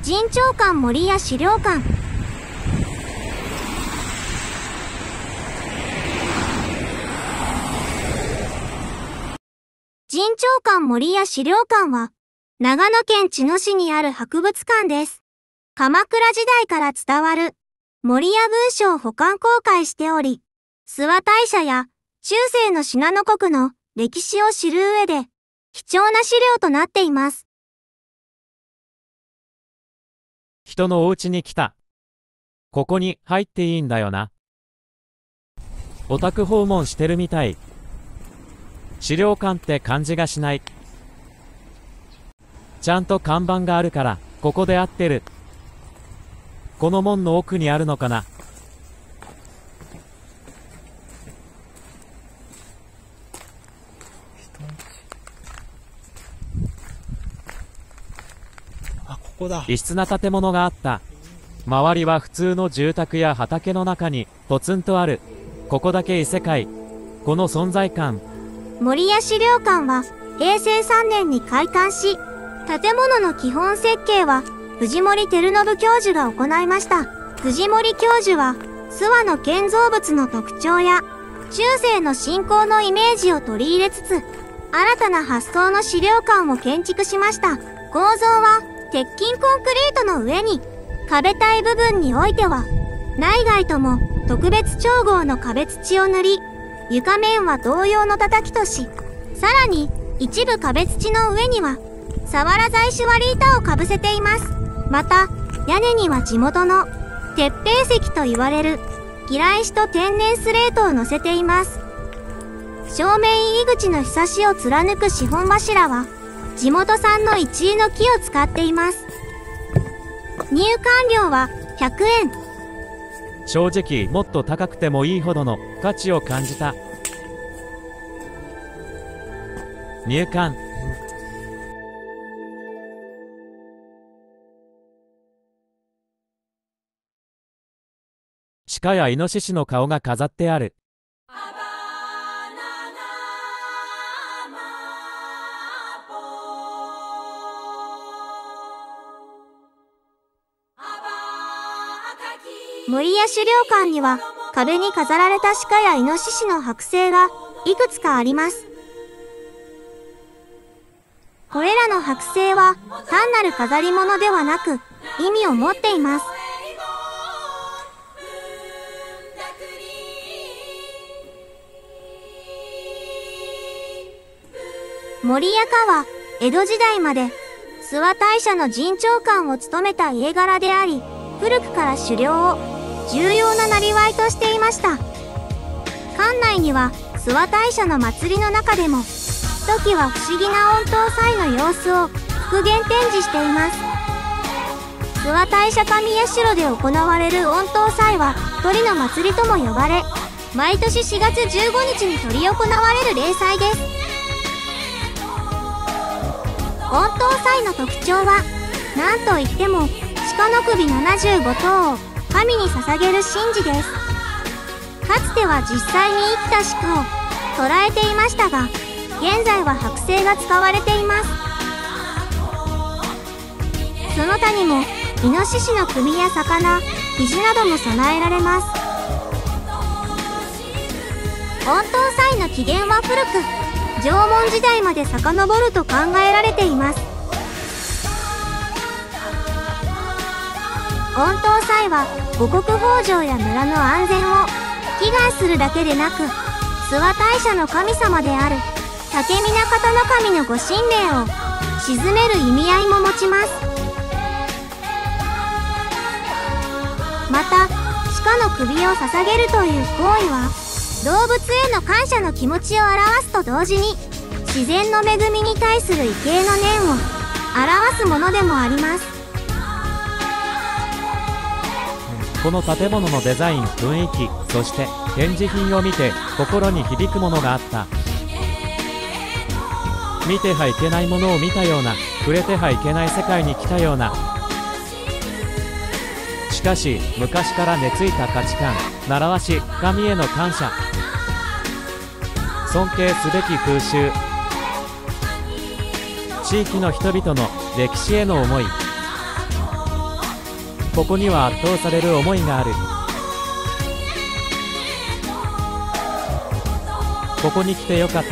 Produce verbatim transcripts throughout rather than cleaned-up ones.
神長館森屋資料館。神長館森屋資料館は、長野県茅野市にある博物館です。鎌倉時代から伝わる森屋文書を保管公開しており、諏訪大社や中世の信濃国の歴史を知る上で貴重な資料となっています。 人のお家に来た。ここに入っていいんだよな。お宅訪問してるみたい。資料館って感じがしない。ちゃんと看板があるからここで合ってる。この門の奥にあるのかな。 あ、ここだ。 異質な建物があった。周りは普通の住宅や畑の中にポツンとある。ここだけ異世界。この存在感。 森屋資料館はへいせいさんねんに開館し、建物の基本設計は藤森照信教授が行いました。藤森教授は諏訪の建造物の特徴や中世の信仰のイメージを取り入れつつ、新たな発想の資料館を建築しました。構造は鉄筋コンクリートの上に、壁体部分においては内外とも特別調合の壁土を塗り、床面は同様の叩きとし、さらに一部壁土の上には佐原材種割り板をかぶせています。また屋根には地元の鉄平石と言われるギラ石と天然スレートを乗せています。正面入り口のひさしを貫く四本柱は地元産の一位の木を使っています。入館料はひゃくえん。 正直もっと高くてもいいほどの価値を感じた。入館。鹿やイノシシの顔が飾ってある。 森屋資料館には壁に飾られた鹿やイノシシの剥製がいくつかあります。これらの剥製は単なる飾り物ではなく意味を持っています。森屋家は江戸時代まで諏訪大社の神長館を務めた家柄であり、古くから狩猟を重要な生業としていました。館内には諏訪大社の祭りの中でもひときわ不思議な御頭祭の様子を復元展示しています。諏訪大社上社で行われる御頭祭は鳥の祭りとも呼ばれ、毎年しがつじゅうごにちに執り行われる例祭です。御頭祭の特徴は何といっても鹿の首ななじゅうごとうを神に捧げる神事です。かつては実際に生きた鹿を捕らえていましたが、現在は剥製が使われています。その他にもイノシシの首や魚、肘なども備えられます。御頭祭の起源は古く、縄文時代まで遡ると考えられています。御頭祭は五穀豊穣や村の安全を祈願するだけでなく、諏訪大社の神様である竹見中田の神のご神霊を鎮める意味合いも持ちます。また鹿の首を捧げるという行為は動物への感謝の気持ちを表すと同時に、自然の恵みに対する畏敬の念を表すものでもあります。 この建物のデザイン、雰囲気、そして展示品を見て心に響くものがあった。見てはいけないものを見たような、触れてはいけない世界に来たような。しかし昔から根付いた価値観、習わし、神への感謝、尊敬すべき風習、地域の人々の歴史への思い、 ここには圧倒される思いがある。ここに来てよかった。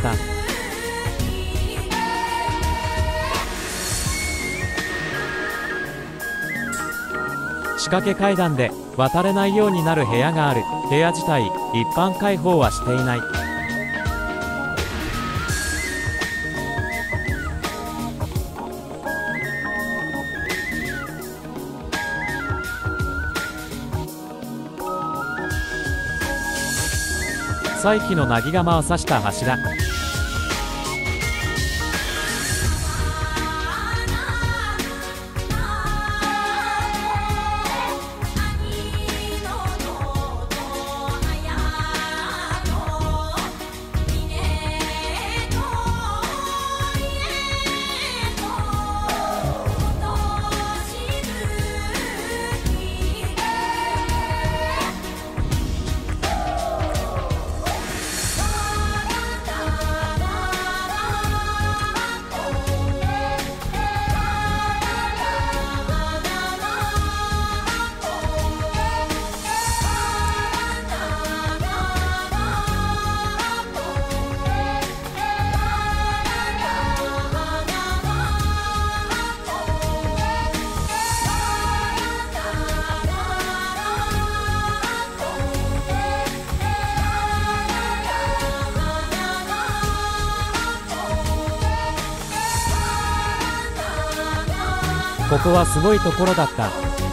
仕掛け階段で渡れないようになる部屋がある。部屋自体一般開放はしていない。再起のなぎ釜を刺した柱。ここはすごいところだった。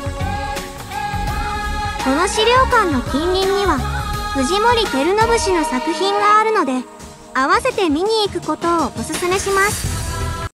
この資料館の近隣には藤森照信氏の作品があるので、合わせて見に行くことをおすすめします。